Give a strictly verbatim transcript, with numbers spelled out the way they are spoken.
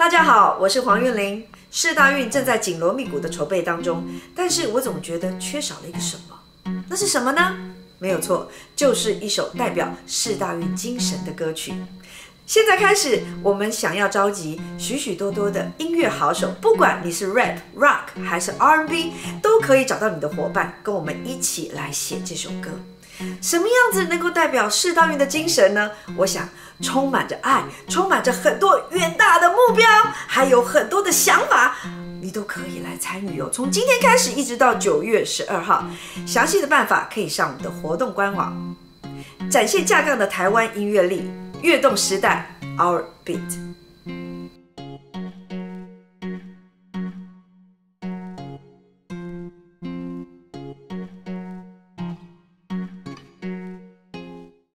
大家好，我是黄韵玲。世大运正在紧锣密鼓的筹备当中，但是我总觉得缺少了一个什么？那是什么呢？没有错，就是一首代表世大运精神的歌曲。现在开始，我们想要召集许许多多的音乐好手，不管你是 rap、rock 还是 R and B， 都可以找到你的伙伴，跟我们一起来写这首歌。什么样子能够代表世大运的精神呢？我想充满着爱，充满着很多远大的目标，还有很多的想法，你都可以来参与哦。从今天开始一直到九月十二号，详细的办法可以上我们的活动官网。展现架杠的台湾音乐力，跃动时代 ，Our Beat。